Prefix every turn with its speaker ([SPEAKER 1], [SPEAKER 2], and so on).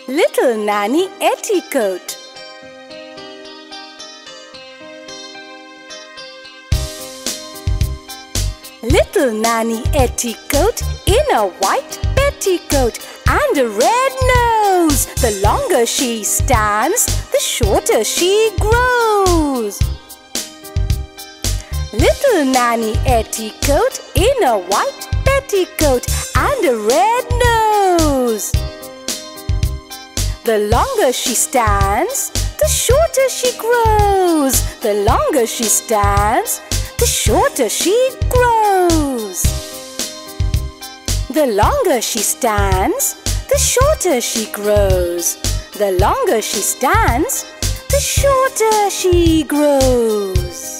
[SPEAKER 1] Little Nanny Etticoat. Little Nanny Etticoat in a white petticoat and a red nose. The longer she stands, the shorter she grows. Little Nanny Etticoat in a white petticoat and a red nose. The longer she stands, the shorter she grows. The longer she stands, the shorter she grows. The longer she stands, the shorter she grows. The longer she stands, the shorter she grows.